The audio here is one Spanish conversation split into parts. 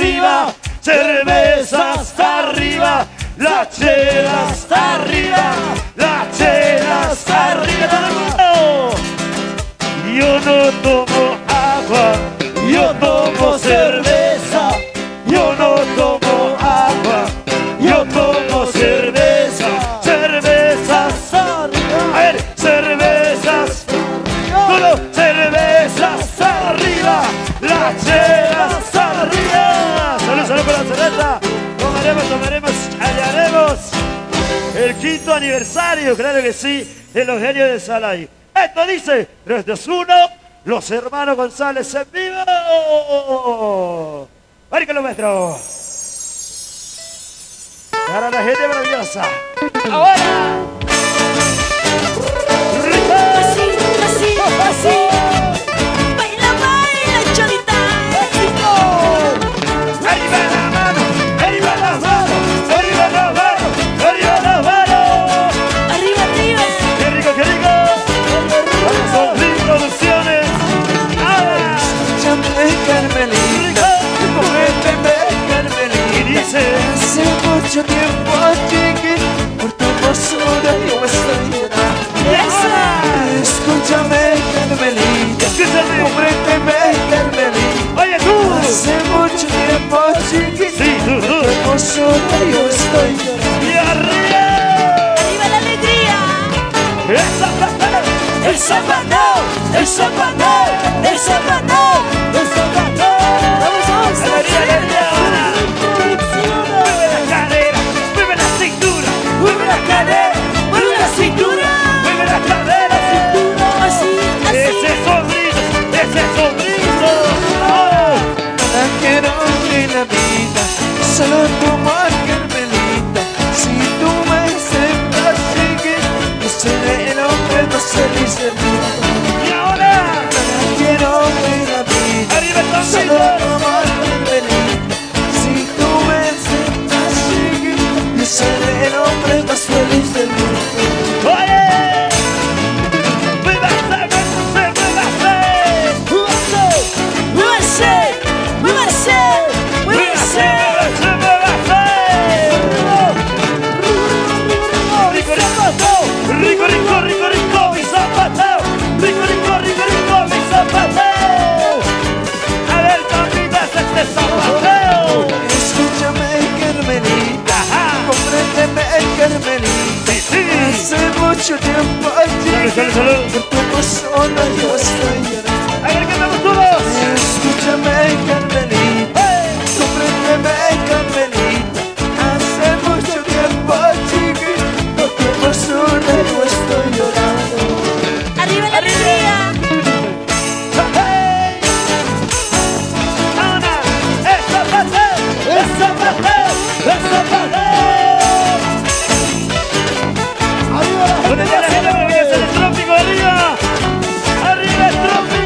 arriba, cerveza hasta arriba, la chela hasta arriba, la chela hasta arriba. Yo no tomo agua, yo tomo cerveza, yo no tomo agua, yo tomo cerveza, cervezas arriba, a ver, cervezas, solo cervezas arriba, la chelas arriba. Salud, salud por la cerveza. Tomaremos, hallaremos el 5º aniversario, claro que sí, de los genios de Salay. Esto dice, 3, 2, 1, los hermanos González en vivo. ¡Márquenlo, maestro! Para la gente maravillosa. ¡Ahora! Así, así, así. Baila, baila, cholita. ¡Arriba la mano! ¡Arriba la mano! ¡Arriba la mano! ¡Arriba la mano! Arriba, arriba. ¡Qué rico, qué rico! Son producciones. ¡Ah! Escúchame, Carmelita, cómeteme, Carmelita. Y dice, hace mucho tiempo, chiqui, por tu hermosura yo estoy llorando. Escúchame, Carmelita, escúchame. cómeteme, Carmelita. Oye, tú. Hace mucho tiempo, chiqui, Sí, tú. por tu hermosura yo estoy llorando. Y arriba. Arriba la alegría. ¡Esa plata! El zapateo, el zapateo, el zapateo, el zapateo. Vamos, vamos, ¡Alegría, alegría! ¡Mueve la cadera! ¡Mueve la cintura! ¡Mueve la cadera! mueve la cintura. ¡Mueve la cadera! Así, así. ¡Ese sonriso! ¡Ese sonriso! ¡Oh! Nada quiero en la vida, solo tu amor, Carmelita. Si tú me aceptas, chiqui, yo seré el hombre más feliz del mundo. ¡Y ahora! Nada quiero en la vida, ¡Arriba el solo sonriso! tu amor, Carmelita. Si tú me aceptas, chiqui, yo seré el hombre más feliz del mundo. ¡Oye! ¡Muévase, muévase! Muévase, muévase, muévase. Rico, rico, rico, rico, mi zapateo. Rico, rico, rico, rico, mi zapateo. A ver, campitas, este zapateo. Escúchame, Carmelita, compréndeme, Carmelita. Sí, sí. Hace mucho tiempo, Salud, salud, salud. por tu persona yo estoy llorando. A ver, cantamos todos. Escúchame, Carmelita, compréndeme, Carmelita. Hace mucho tiempo, chiqui, por tu persona yo estoy llorando. Arriba la alegría. Hey. Ana, el zapateo, el zapateo, el zapateo. ¿Dónde está la gente maravillosa del trópico? ¡Arriba! ¡Arriba el trópico!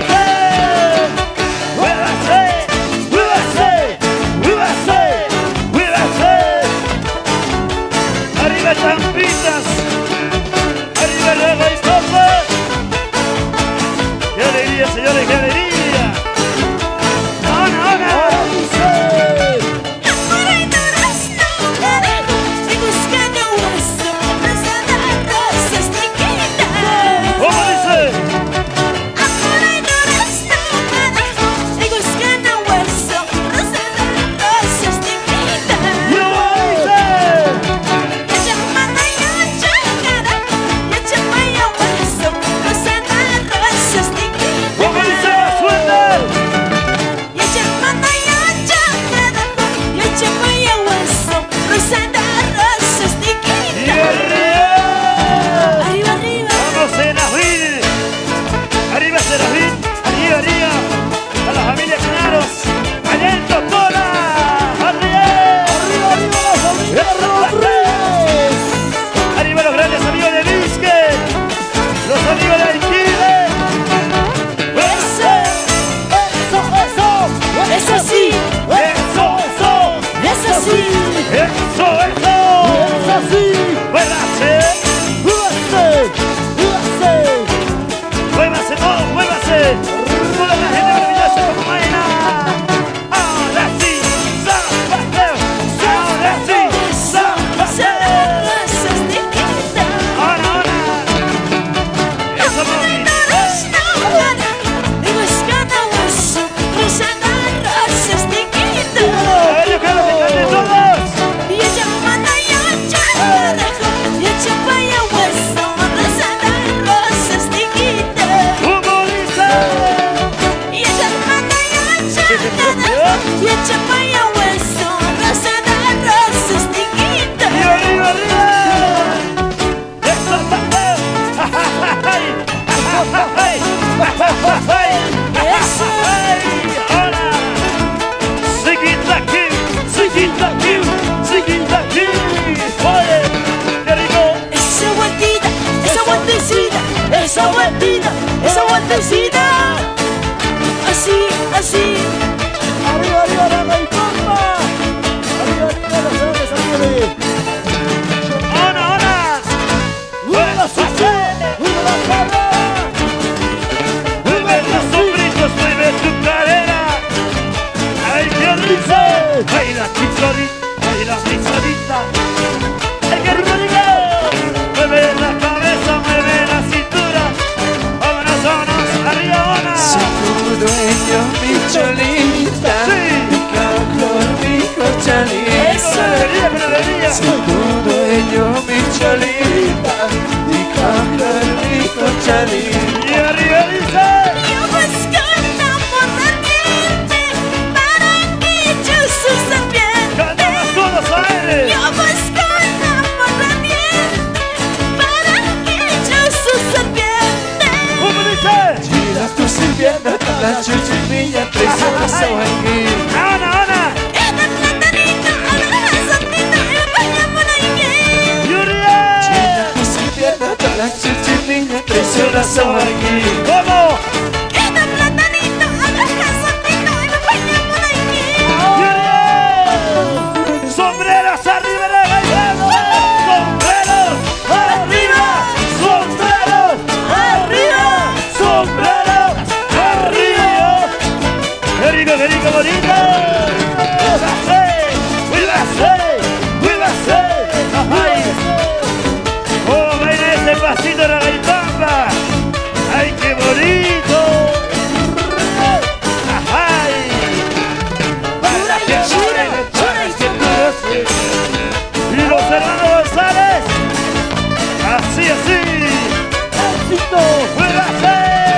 echa paya hueso, raza de arroz es niquita. Y arriba, arriba. Eso también. Eso. Ahora. Seguid aquí, seguid aquí, seguid aquí. Oye, qué rico. Esa vueltita, esa vueltecita, esa vueltita, esa vueltecita. Así, así. Arriba, arriba, la gaitona. Arriba, arriba, las grandes amores. Ahora, ahora. ¡Viva la sucia! ¡Viva la cara! Mueve los sombritos, mueve tu cadera. Ay, qué rico. Baila chicholita, baila frisolita. Ay, qué rico. Mueve la cabeza, mueve la cintura. Vámonos, vámonos, arriba, vámonos. Soy tu dueño, mi cholita. Sí. Mi calor, mi cochalita. Con alegría, con alegría. Soy tu dueño, mi cholita. Mi calor, mi cochalita. Y arriba dice. Yo busco enamoramiento para que yo su serpiente. Cantamos todos a él. Yo busco enamoramiento para que yo su serpiente. ¿Cómo dice? Mira tu sirvienta, la chuchimilla, traicionosa aquí. Ana, Ana. Este platanito, agarra santito y me baña por ahí. Yuria. Tu sirvienta, la chuchimilla, traicionosa aquí. ¿Cómo? Este platanito, agarra santito y me baña por ahí. Yuria. Sombreros arriba de bailando. Sombreros arriba. Sombreros arriba. Sombreros arriba. Qué rico, bonito. Cuídase. Ay. Oh, baila ese pasito de la gaitamba. Ay, qué bonito. Ay. Baila que baila que goce. Y los hermanos González. Así, así. ¡Éxito! Cuídase.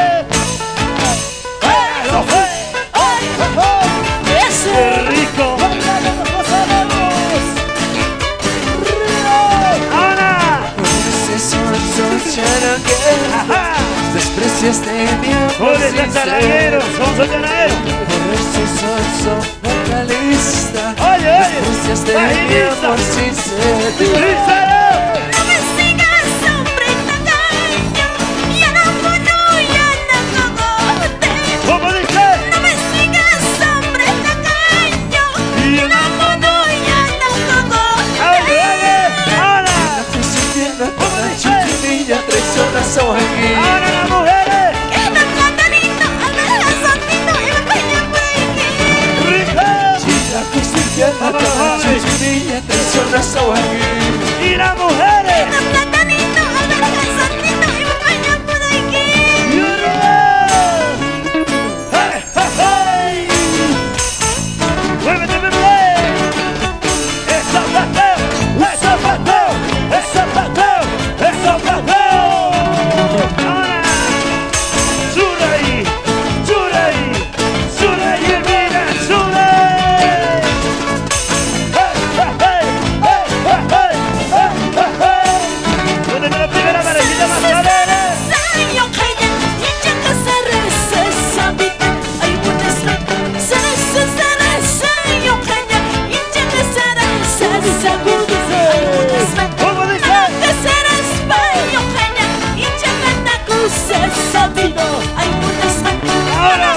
Bailalo, ¡Ay! Eso. qué rico. ¡Bailando, nos gozamos! ¡Río! Ana. Ese son charanguero, Ajá. despreciaste mi amor Por el sincero. charanguero, son charanguero. Por ese son vocalista, Oye, despreciaste mi bajinista. amor sincero. Díselo. No me sigas, hombre tacaño. Ya no puedo, ya no cogote. ¿Cómo dice? No me sigas, hombre tacaño. Y Ya no puedo, ya no ¡Ay, cogote. Ana! Tu sirvienta, la chuchimilla, traicionosa aquí. ¡Ana, las mujeres! Este platanito, agarra santito y me baña por ahí. ¡Rico! Mira tu sirvienta, la chuchimilla, traicionosa aquí. ¡Y las mujeres! Este platanito, agarra santito y me baña por ahí. ¡Yurra! ¡Hey, hey, hey! ¡Muévete, bebé! ¡Eso pateo! ¡Eso pateo! ¡Eso pateo! ¡Eso pateo! ¡Ana! ¡Suray! ¡Suray! ¡Suray, mira! ¡Suray! ¡Hey, hey, hey! ¡Hey, hey, hey! ¡Hey, hey, hey! ¿Dónde está la primera parejita más alegre? ¿Cómo dice? Ahora.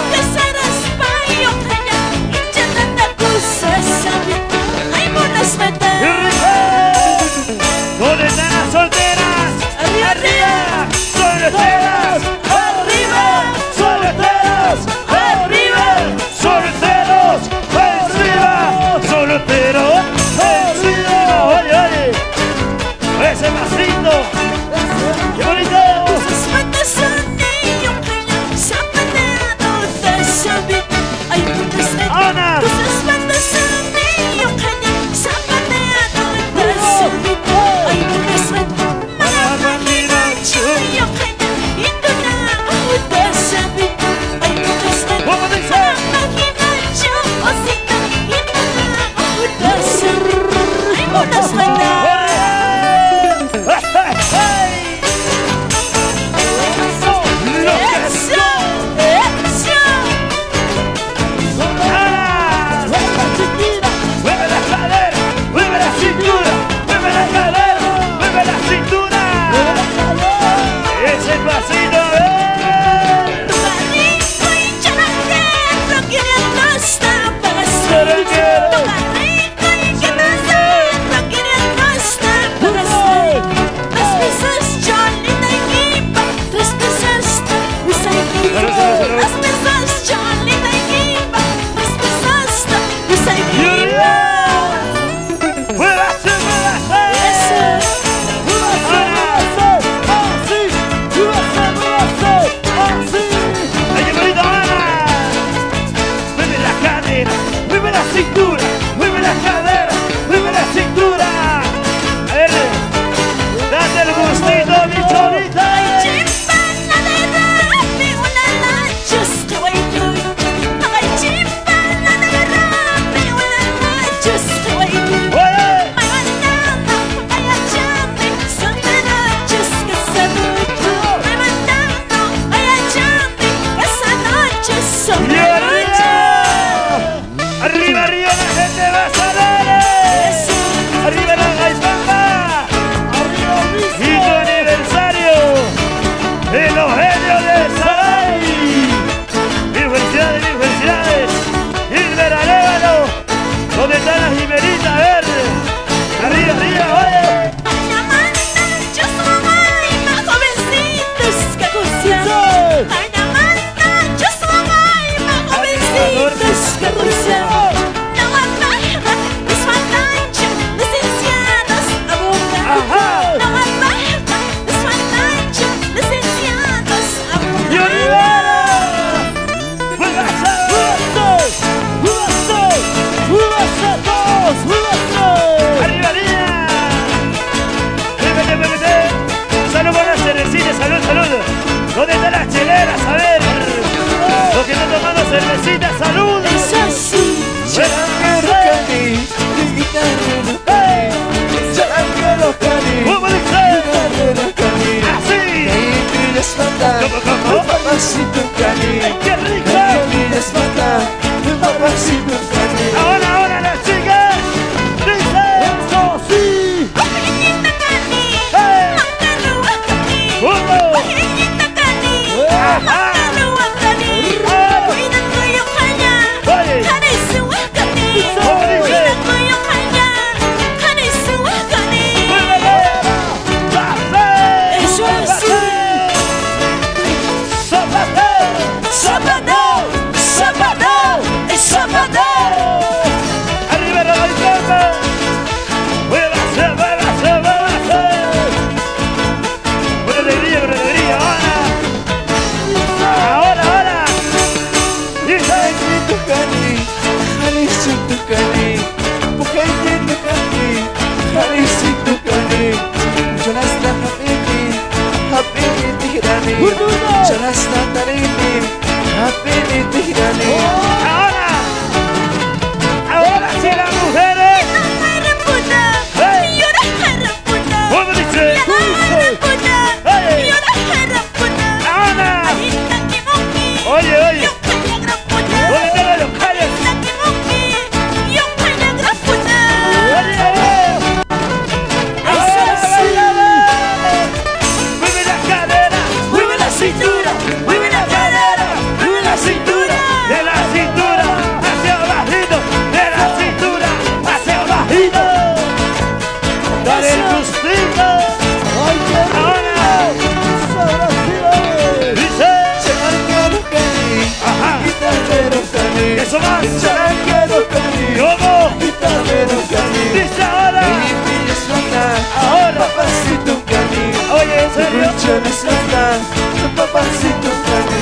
¿Dónde están las solteras? ¡Arriba! ¡Solteras! ¡Arriba! ¡Solteras! ¡Arriba! ¡Solteros! ¡Encima! ¡Solteros! ¡Encima! ¡Oye, oye! ¡Ese pasito! ¡Qué bonito! ¡Ana! ¿Cómo dice? Papacito Cani, ¡qué rico! es matar, papacito Cani. Ahora las chicas, dice eso sí. Ahora sí las mujeres. Oye, oye. ¿Dónde están los locales? Mueve la cadera, mueve la cintura, mueve la cadera, mueve la cintura, de la cintura hacia abajito, de la cintura hacia abajito. Dale el gustito. Ahora. Dice. Ajá. Eso más. ¿Cómo? Dice ahora. Ahora. Papacito Cani, Oye, ¿en serio? papacito Cani.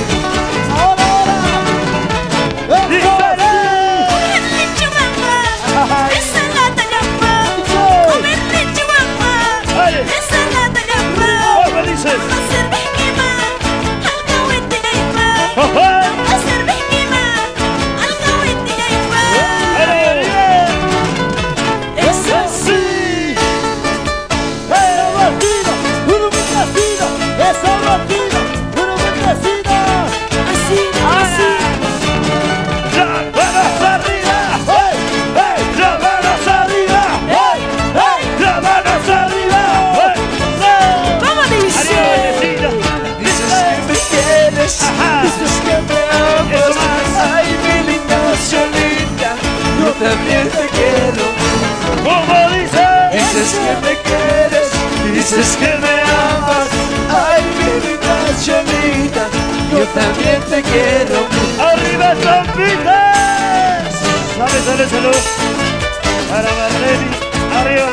te quiero. ¿Cómo dice? Dices que me quieres, dices que me amas. Ay, mi vida cholita, yo también te quiero. ¡Arriba, trompitas! Salud. Para Marlene, arriba.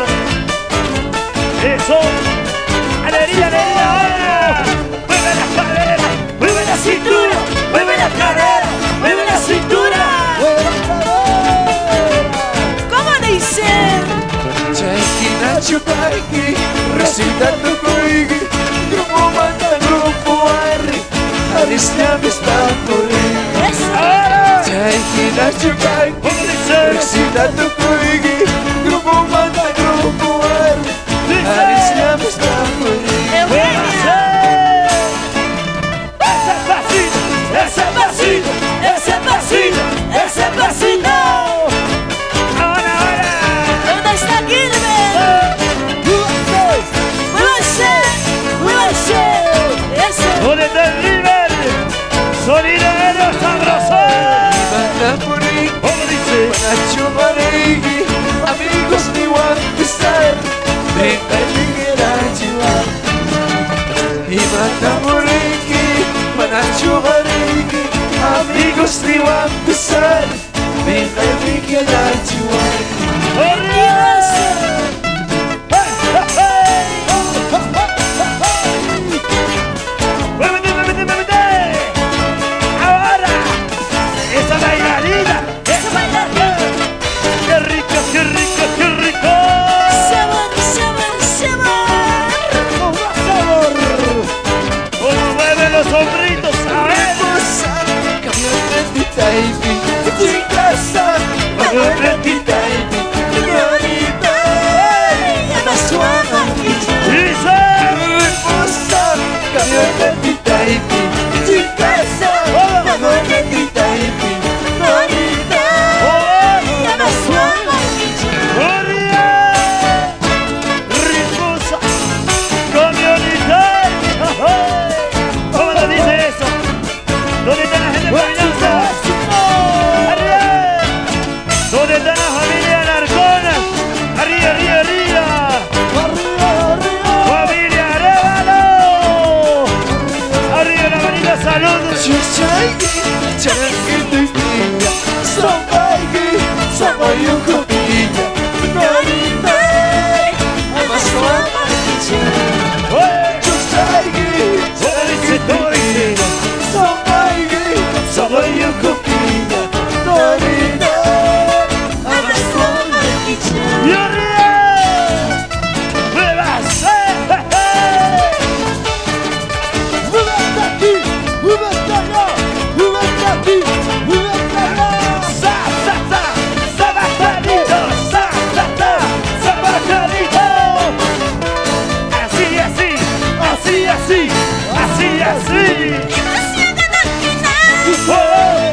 Eso. Alegría, ahora. Mueve la cadera, mueve la cintura, mueve la cadera, mueve la cintura. ¿Cómo dice? Chaikina chupaiki, recita tu kuigi, grupo mata, grupo arri, aristia me está por ir. Ahora. Chaikina chupaiki, ¿Cómo dice? recita tu kuigi, grupo mata, grupo arri, aristia me está por ir. Eugenia. Ese pasito. Ahora. ¿Dónde está Gilbert? Muévanse. Eso. ¿Dónde está el River? Sonidero sabroso. Mata por ir, ¿Cómo dice? Nacho Marigui, amigos ni Guantisar, venga y quiera llevar. Y mata por aquí, Nacho Marigui, amigos ni Guantisar, venga y quiera llevar. Muévete. Ahora. Esa bailarina. Esa bailarina. Qué rico. Sabor. ¿Cómo mueve los hombritos? A ver. Camionetita y mi casa, camionetita y mi señorita, la suave Dice. reposa, camionetita y mi casa, camionetita y mi señorita, la suave. Gloria. Riposa. Camioneta. ¿Cómo te dice eso? ¿Dónde está la gente caminando? ¡Arriba! ¿Dónde está la familia Narcona? ¡Arriba! ¡Familia Arévalo! ¡Arriba la manita, salud! ¡Oye! ¿Cómo dice? ¡Y arriba! ¡Muevas! ¡Sabatanito! Así. ¡Oh!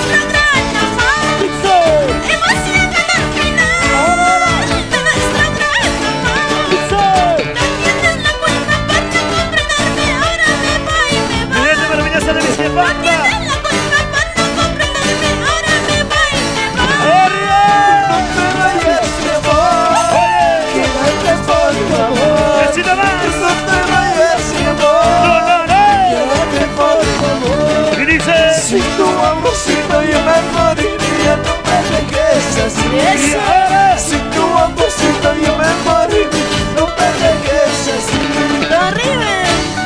¡Miren, maravillosa de mis ¡Arriba! ¡Oye! ¡Échate más! ¡No! ¿Qué dice? Si tu amorcito yo me moriría, no me dejes así. Eso. Si tu amorcito yo me moriría, no me dejes así. ¡Arriba!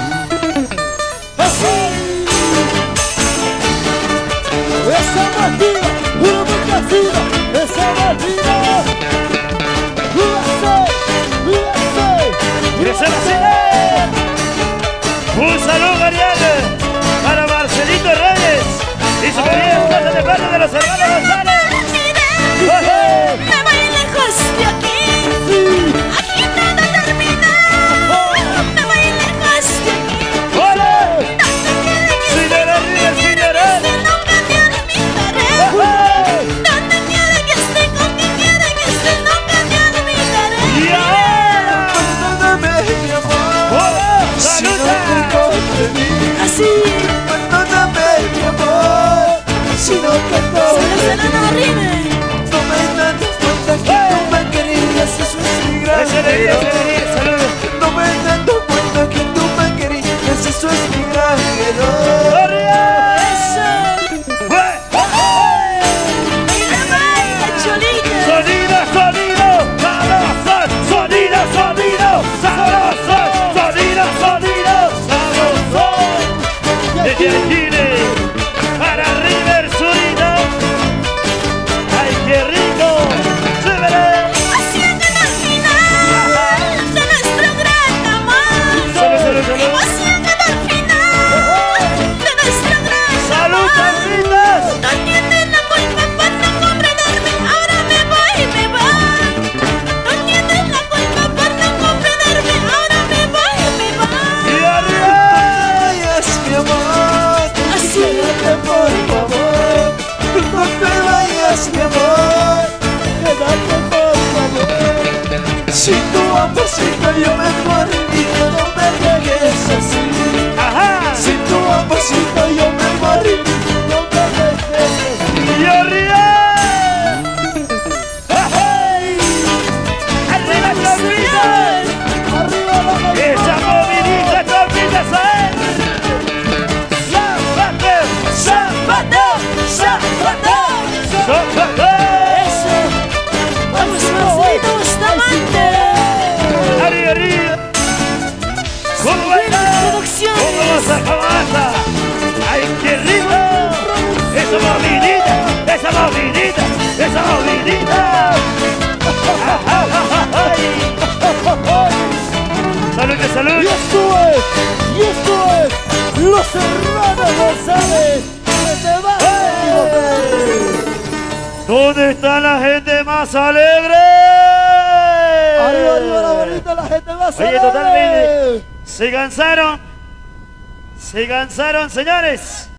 Un saludo, Ariel, para Marcelito Reyes y su querida esposa de parte de los hermanos González. Me voy lejos de aquí. Aquí todo termina. Me voy lejos de aquí. ¡Hola! Donde quiera que Señora Ariel, señora. nunca te olvidaré. Donde quiera que esté, con quien quiera que esté, nunca te olvidaré. ¡Y ahora! Perdóname, mi amor, ¡Hola! si no ¡Saluda! te comprendí. Así. Perdóname, mi amor, si no te comprendí. Arriba. No me das cuenta Si tu amorcito yo me moriré, no me dejes así. Ajá. Si tu amorcito yo me moriré, no me dejes así. Y arriba. Arriba, Chomita. Arriba la gaita. Esa movidita, Chomita, ¿sabes? Zapato, zapato, zapato. Eso. Vamos, Marcelito Bustamante. Arriba, arriba. ¿Cómo baila? Producciones. ¿Cómo vas? ¡Ay, qué rico! ¡Esa movidita! ¡Esa movidita! ¡Esa movidita! ¡Ay! ¡Salud, que salud! Y esto es Los Hermanos González. Que te va a equivocar. ¿Dónde está la gente más alegre? Arriba, arriba la bolita, la gente va a salir. Oye, totalmente. Se cansaron, señores.